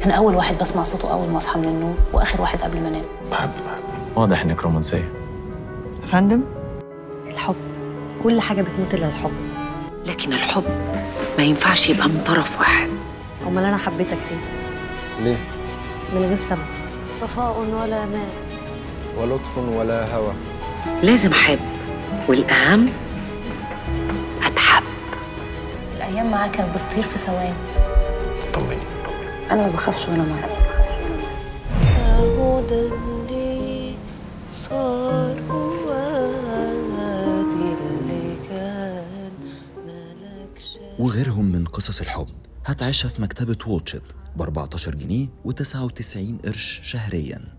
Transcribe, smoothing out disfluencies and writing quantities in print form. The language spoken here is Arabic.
أنا أول واحد بسمع صوته أول ما أصحى من النوم وآخر واحد قبل ما أنام. بحب واضح إنك رومانسية. يا فندم؟ الحب، كل حاجة بتموت إلا الحب. لكن الحب ما ينفعش يبقى من طرف واحد. أمال أنا حبيتك ليه؟ من غير سبب. صفاء ولا ماء ولطف ولا هوى. لازم أحب، والأهم أتحب. الأيام معاك كانت بتطير في ثواني. طمني. أنا ما بخافش وأنا معاك. هو ده اللي صار، هو ده اللي كان ملكش. وغيرهم من قصص الحب هتعيشها في مكتبة واتشت ب 14 جنيه و99 قرش شهرياً.